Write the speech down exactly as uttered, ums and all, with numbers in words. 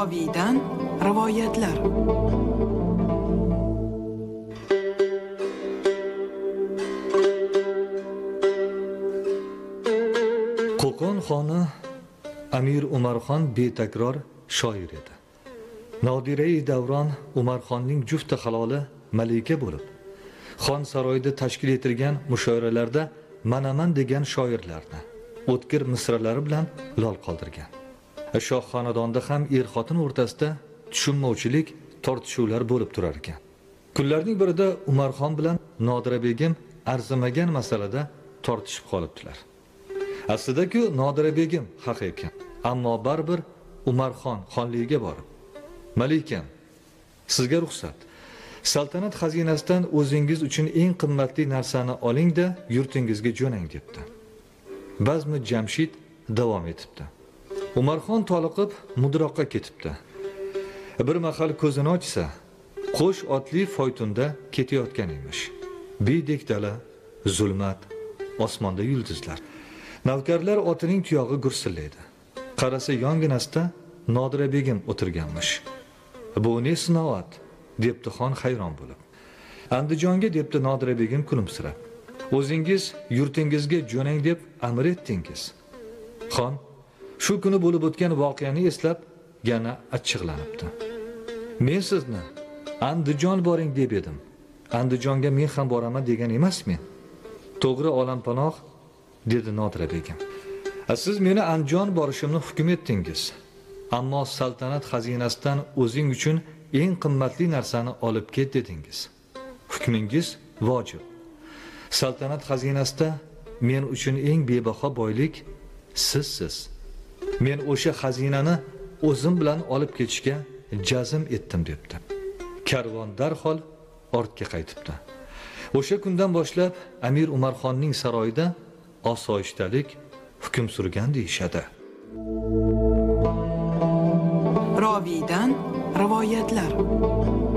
Roviydan rivoyatlar. Qo'qon xoni Amir Umarxon betakror shoir edi. Nodira-i Davron Umarxonning jufti haloli malika bo'lib, xon saroyida tashkil etilgan mushoiralarda manaman degan shoirlarni o'tkir misralari bilan lol qoldirgan. Shoh xonadonida ham er-xotin o'rtasida tushunmovchilik, tortishuvlar bo'lib turar ekan. Kunlarning birida Umarxon bilan Nodira begim arzimagan masalada tortishib qolibdilar. Aslida-ku Nodira begim haq ekan, ammo baribir Umarxon xonligiga borib, "Malikam, sizga ruxsat. Saltanat xazinasidan o'zingiz uchun eng qimmatli narsani oling-da, yurtingizga jo'nang" debdi. Bazmi Jamshid davom etibdi. Umarxon toliqib mudroqqa ketibdi. Bir mahal ko'zini ochsa, qo'sh otli foytunda ketayotgan emish. Biydek dala, zulmat, osmonda yulduzlar. Navkarlar otining tuyog'i gursillaydi. Qarasa yonginasida Nodira begim o'tirganmish. "Bu ne sinoat?" debdi xon hayron bo'lib. "Andijonga" debdi Nodira begim kulimsirab. "O'zingiz yurtingizga jo'nang deb amr etdingiz." Xon shu kuni bo'lib o'tgan voqeani eslab yana achchiqlanibdi. "Men sizni Andijon boring deb edim. Andijonga men ham boraman degan emasmen." "To'g'ri olampanoh", dedi Nodira begim. "Siz meni Andijon borishimni hukm etdingiz. Ammo saltanat xazinasidan o'zing uchun eng qimmatli narsani olib ket dedingiz. Hukmingiz vojib. Saltanat xazinasida men uchun eng bebaho boylik sizsiz. Men o'sha xazinani o'zim bilan olib ketishga jazm etdim" debdi. Karvon darhol ortga qaytibdi. O'sha kundan boshlab Amir Umarxonning saroyida osoyishtalik hukm surgan deyishadi. Roviydan rivoyatlar.